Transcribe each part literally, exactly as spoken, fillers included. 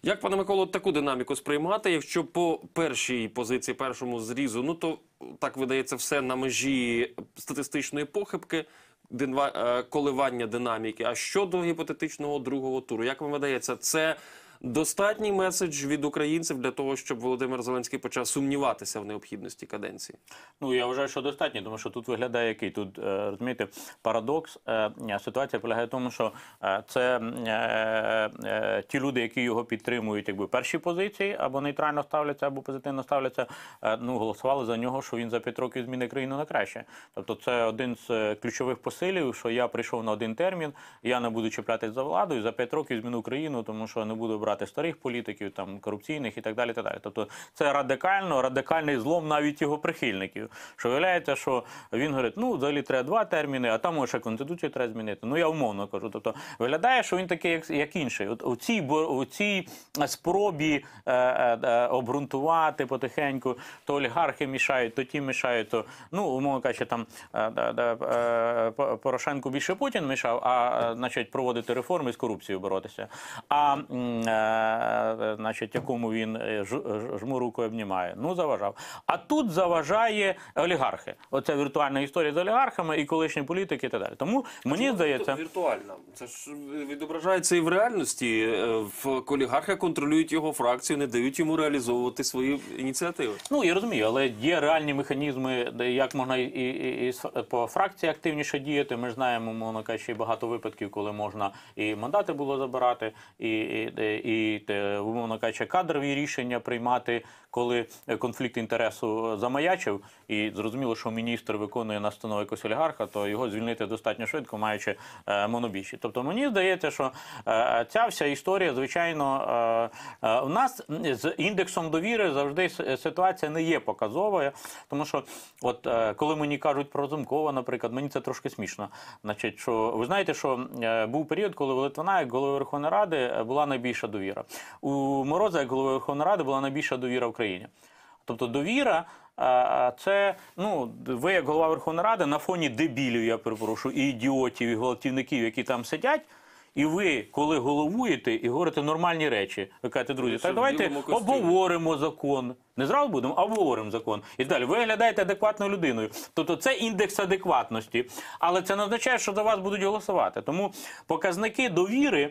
Як, пане Миколо, таку динаміку сприймати, якщо по першій позиції, першому зрізу, ну то, так видається, все на межі статистичної похибки, коливання динаміки, а щодо гіпотетичного другого туру, як вам видається, це достатній меседж від українців для того, щоб Володимир Зеленський почав сумніватися в необхідності каденції? Ну, я вважаю, що достатньо, тому що тут виглядає який? Тут, розумієте, парадокс. Ситуація полягає в тому, що це ті люди, які його підтримують, якби перші позиції, або нейтрально ставляться, або позитивно ставляться, ну, голосували за нього, що він за п'ять років змінить країну на краще. Тобто це один з ключових посилів, що я прийшов на один термін, я не буду чіплятись за владу, і за п'ять років зміню країну, тому що не буду брати старих політиків, там, корупційних і так далі, так далі. Тобто це радикально, радикальний злом навіть його прихильників. Що виявляється, що він говорить, ну, взагалі треба два терміни, а там ще Конституцію треба змінити. Ну, я умовно кажу. Тобто виглядає, що він такий, як, як інший. От у цій, у цій спробі е, е, обґрунтувати потихеньку, то олігархи мішають, то ті мішають, то, ну, умовно кажучи, там е, е, е, Порошенку більше Путін мішав, а, значить, проводити реформи з корупцією боротися. А е, значить, якому він жму руку обнімає. Ну, заважав. А тут заважає олігархи. Оце віртуальна історія з олігархами і колишні політики і так далі. Тому мені здається... Віртуальна. Це ж відображається і в реальності. В олігархи контролюють його фракцію, не дають йому реалізовувати свої ініціативи. Ну, я розумію, але є реальні механізми, як можна і, і, і по фракції активніше діяти. Ми ж знаємо, мовно кажучи, багато випадків, коли можна і мандати було забирати, і, і, і, і умовно кажучи, кадрові рішення приймати, коли конфлікт інтересу замаячив, і зрозуміло, що міністр виконує настанову якогось олігарха, то його звільнити достатньо швидко, маючи е, монобільшість. Тобто мені здається, що е, ця вся історія, звичайно, е, е, у нас з індексом довіри завжди ситуація не є показовою, тому що от е, коли мені кажуть про Разумкова, наприклад, мені це трошки смішно. Значить, що ви знаєте, що е, був період, коли у Литвина, як голови Верховної Ради, була найбільша довіра. У Мороза, як голови Верховної Ради, була найбільша довіра в Україні. Тобто довіра – це, ну, ви як голова Верховної Ради на фоні дебілів, я перепрошую, і ідіотів, і гвалтівників, які там сидять, і ви, коли головуєте і говорите нормальні речі, ви кажете, друзі, так давайте обговоримо закон. Не зразу будемо, а обговоримо закон. І далі. Ви виглядаєте адекватною людиною. Тобто це індекс адекватності. Але це не означає, що за вас будуть голосувати. Тому показники довіри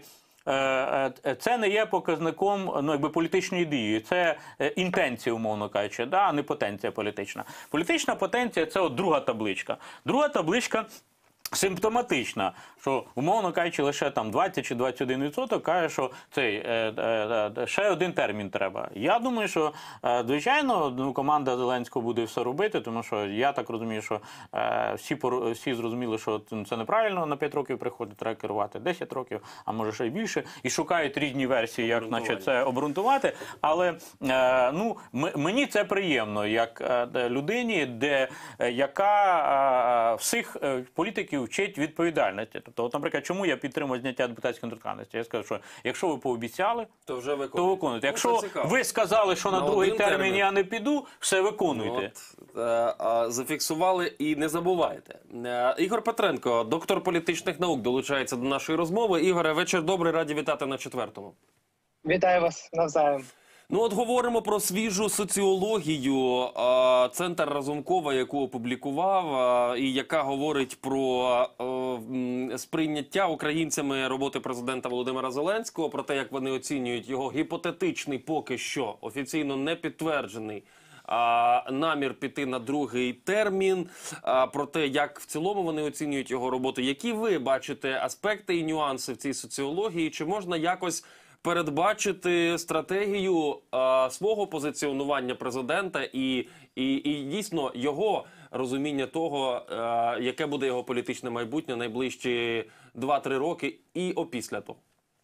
це не є показником, ну, якби, політичної дії, це інтенція, умовно кажучи, да, а не потенція політична. Політична потенція – це от друга табличка. Друга табличка симптоматична, що, умовно кажучи, лише там двадцять чи двадцять один відсоток каже, що цей, е, е, ще один термін треба. Я думаю, що, е, звичайно, ну, команда Зеленського буде все робити, тому що я так розумію, що е, всі, всі зрозуміли, що це неправильно на п'ять років приходить, треба керувати десять років, а може ще й більше, і шукають різні версії, як, значить, це обґрунтувати. Але е, ну, мені це приємно, як е, людині, де, е, яка е, всіх е, політиків вчить відповідальності. Тобто, от, наприклад, чому я підтримую зняття депутатської недоторканності? Я скажу, що якщо ви пообіцяли, то вже виконуєте. То виконуєте. Якщо ну, ви сказали, що на, на другий термін, термін я не піду, все виконуйте. От, е, е, зафіксували і не забувайте. Е, Ігор Петренко, доктор політичних наук, долучається до нашої розмови. Ігоре, вечір добрий, раді вітати на четвертому. Вітаю вас навзаєм. Ну от говоримо про свіжу соціологію Центр Разумкова, яку опублікував, і яка говорить про сприйняття українцями роботи президента Володимира Зеленського, про те, як вони оцінюють його гіпотетичний, поки що офіційно не підтверджений намір піти на другий термін, про те, як в цілому вони оцінюють його роботу. Які ви бачите аспекти і нюанси в цій соціології? Чи можна якось передбачити стратегію а, свого позиціонування президента і, і, і дійсно його розуміння того, а, яке буде його політичне майбутнє найближчі два-три роки і опісля того?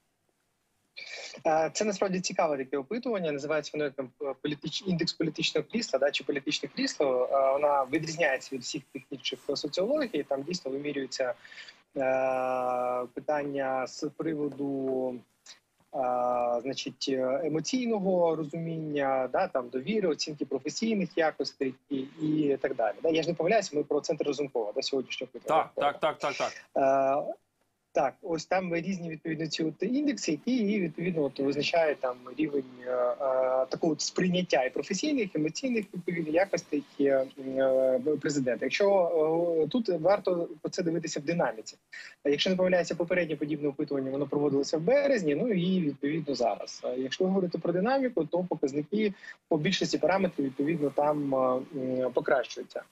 Це насправді цікаве таке опитування. Називається воно як політич... індекс політичного крісла, да, чи політичне крісло. Вона відрізняється від всіх тих інших соціологій. Там дійсно вимірюються е... питання з приводу А, значить, емоційного розуміння, да, там, довіри, оцінки професійних якостей і, і так далі. Да. Я ж не помиляюся, ми про Центр Разумкова, да, сьогоднішнього питання. Так, так, так, так, так. А, Так, ось там різні відповідно ці от індекси, які і відповідно от визначають там рівень е, е, такого от сприйняття і професійних, емоційних відповідно якостей е, президента. Якщо е, тут варто по це дивитися в динаміці. Якщо не помиляюся, попереднє подібне опитування воно проводилося в березні, ну і відповідно зараз. Якщо говорити про динаміку, то показники по більшості параметрів відповідно там е, покращуються.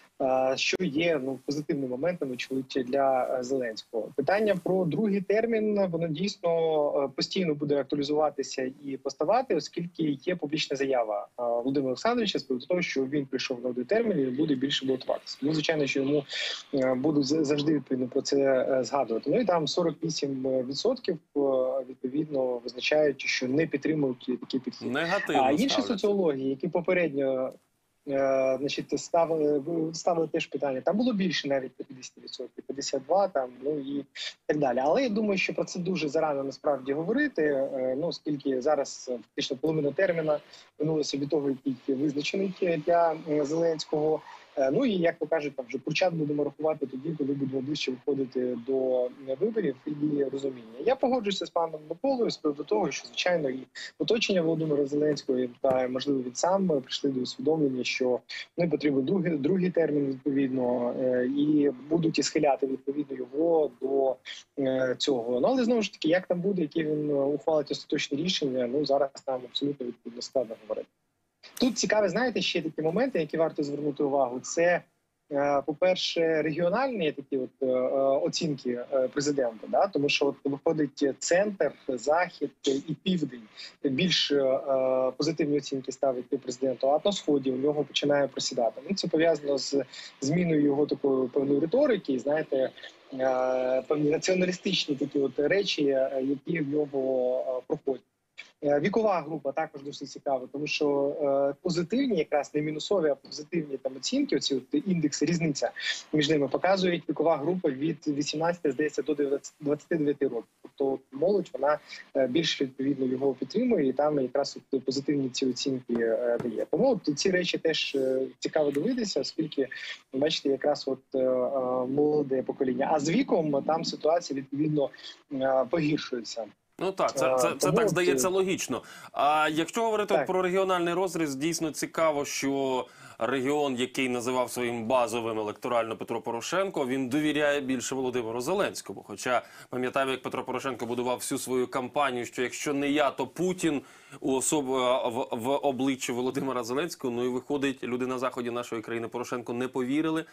Що є ну позитивним моментом, очевидно, для Зеленського. Питання про другий термін, воно дійсно постійно буде актуалізуватися і поставати, оскільки є публічна заява Володимира Олександровича з приводу того, що він прийшов на другий термін і буде більше балотуватися. Ну, звичайно, що йому будуть завжди відповідно про це згадувати. Ну і там сорок вісім відсотків відповідно визначають, що не підтримують такий підхід. Негативно а інші ставляться. соціологи, які попередньо Е, значить, ставили, ставили теж питання. Там було більше навіть п'ятдесят відсотків, п'ятдесят два там, ну і так далі. Але я думаю, що про це дуже зарано насправді говорити, е, ну, оскільки зараз фактично половина терміна минулося від того, який визначений для Зеленського. Е, ну і, як то кажуть, там вже почат будемо рахувати тоді, коли будемо ближче виходити до виборів і розуміння. Я погоджуюся з паном Миколою з приводу того, що, звичайно, і оточення Володимира Зеленського, та, можливо, він сам прийшли до усвідомлення, що не потрібен другий, другий термін, відповідно, е, і будуть і схиляти, відповідно, його до е, цього. Ну, але, знову ж таки, як там буде, які він ухвалить остаточне рішення, ну, зараз нам абсолютно відповідно складно говорити. Тут цікаві, знаєте, ще такі моменти, які варто звернути увагу. Це, по-перше, регіональні такі от оцінки президента, да? Тому що от виходить центр, захід і південь. Більш позитивні оцінки ставить президенту, а на сході у нього починає просідати. Ну, це пов'язано з зміною його такої певної риторики, знаєте, певні націоналістичні такі от речі, які в нього проходять. Вікова група також досить цікава, тому що е, позитивні, якраз не мінусові, а позитивні там оцінки, оці от індекси, різниця між ними показують вікова група від вісімнадцяти, здається, до двадцяти дев'яти років. Тобто молодь, вона е, більш відповідно його підтримує, і там якраз от позитивні ці оцінки е, дає. Тому от ці речі теж е, цікаво дивитися, оскільки, бачите, якраз от е, е, молоде покоління. А з віком там ситуація відповідно е, погіршується. Ну так, це, це, це так здається логічно. А якщо говорити так. про регіональний розріз, дійсно цікаво, що регіон, який називав своїм базовим електорально Петро Порошенко, він довіряє більше Володимиру Зеленському. Хоча, пам'ятаємо, як Петро Порошенко будував всю свою кампанію, що якщо не я, то Путін у особ... в, в обличчі Володимира Зеленського. Ну і виходить, люди на заході нашої країни Порошенко не повірили,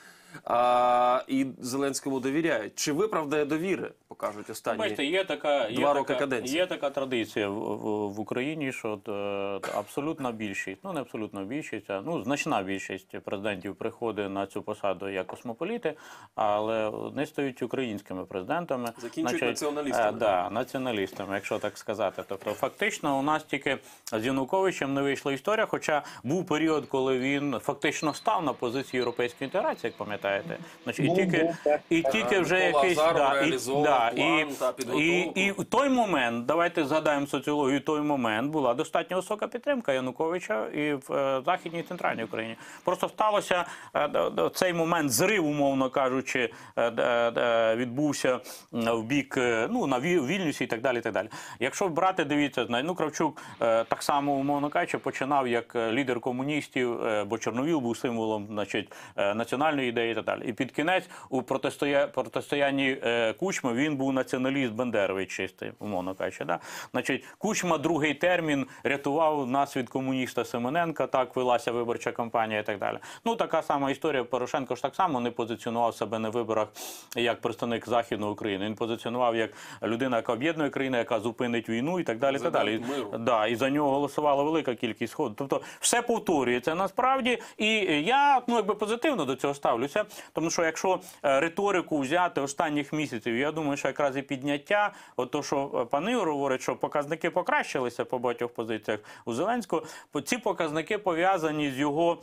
а і Зеленському довіряють. Чи виправдає довіри, покажуть останні Бачите, є така, є два роки така, каденції? Є така традиція в, в, в Україні, що от, е, абсолютна більшість, ну не абсолютна більшість, а ну значна більшість президентів приходить на цю посаду як космополіти, але не стають українськими президентами. Закінчують Значить, націоналістами. Е, да, націоналістами, якщо так сказати. Тобто фактично у нас тільки з Януковичем не вийшла історія, хоча був період, коли він фактично став на позиції європейської інтеграції, як пам'ятаєте. Значить, і тільки, і тільки вже Микола якийсь... Азаров Да, і, реалізовував да, план і, та і, підготовку. і в той момент, давайте згадаємо соціологію, в той момент була достатньо висока підтримка Януковича і в е, Західній і Центральній Україні. Просто сталося е, цей момент зрив, умовно кажучи, е, е, відбувся в бік, е, ну, на Вільнюсі і так далі, і так далі. Якщо брати, дивіться, ну, Кравчук е, так само, умовно кажучи, починав як лідер комуністів, е, бо Чорновіл був символом, значить, е, національної ідеї і так далі. І під кінець у протистоя... протистоянні е, Кучми він був націоналіст Бендерович чистий, умовно кажучи. Да? Значить, Кучма другий термін рятував нас від комуніста Семененка, так велася виборча кампанія і так далі. Ну, така сама історія. Порошенко ж так само не позиціонував себе на виборах як представник Західної України. Він позиціонував як людина, яка об'єднує країну, яка зупинить війну і так далі. І, так далі. Да, і за нього голосувала велика кількість ходів. Тобто все повторюється насправді. І я, ну, якби позитивно до цього ставлюся, тому що якщо риторику взяти останніх місяців, я думаю, що якраз і підняття, от то, що пан Ігор говорить, що показники покращилися по багатьох позиціях у Зеленського, ці показники пов'язані з його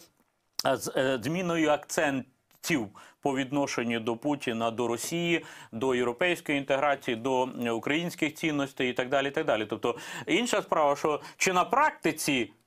з зміною акцентів по відношенню до Путіна, до Росії, до європейської інтеграції, до українських цінностей і так далі, і так далі. Тобто інша справа, що чи на практиці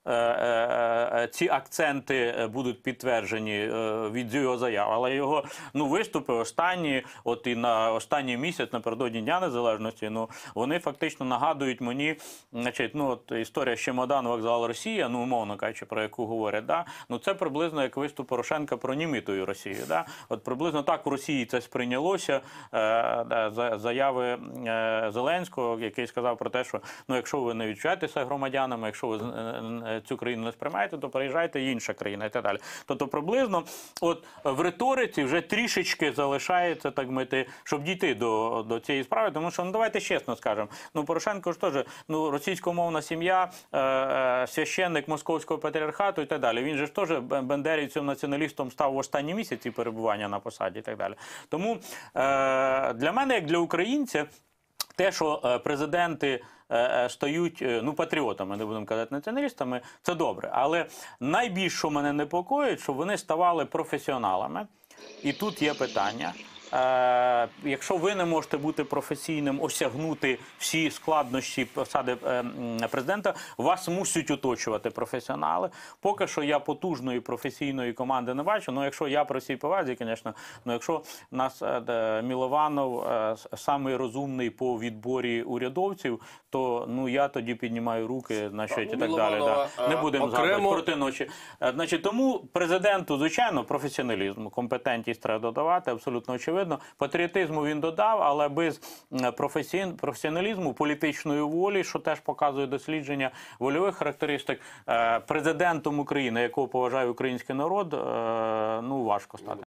е, е, ці акценти будуть підтверджені е, від його заяв, але його ну, виступи останні, от і на останній місяць напередодні Дня Незалежності, ну, вони фактично нагадують мені, значить, ну, от історія з Чемодан, вокзал Росія, ну, умовно кажучи, про яку говорять, да? Ну, це приблизно як виступ Порошенка про німитою Росію. Да? От приблизно так у Росії це сприйнялося, е, да, заяви е, Зеленського, який сказав про те, що ну, якщо ви не відчуваєтеся громадянами, якщо ви е, цю країну не сприймаєте, то переїжджайте інша країна і так далі. Тобто приблизно от в риториці вже трішечки залишається, так мити, щоб дійти до, до цієї справи, тому що, ну, давайте чесно скажемо, ну, Порошенко ж теж, ну, російськомовна сім'я, е, е, священник московського патріархату і так далі. Він же ж теж бендерівцем, націоналістом став в останні місяці перебування на посаді і так далі. Тому е, для мене, як для українця, те, що е, президенти е, стають, е, ну, патріотами, не будемо казати націоналістами, це добре. Але найбільше, що мене непокоїть, що вони ставали професіоналами. І тут є питання. Е, якщо ви не можете бути професійним, осягнути всі складнощі посади е, президента, вас мусять оточувати професіонали. Поки що я потужної професійної команди не бачу. Ну, якщо я при всій повазі, звісно, ну, якщо нас е, Мілованов е, самий розумний по відборі урядовців, то ну, я тоді піднімаю руки, значить, і так далі. Да. Не будемо окремо... згадувати проти ночі. Е, значить, тому президенту, звичайно, професіоналізм, компетентність треба додавати, абсолютно очевидно. Патріотизму він додав, але без професіоналізму, політичної волі, що теж показує дослідження вольових характеристик, президентом України, якого поважає український народ, ну, важко стати.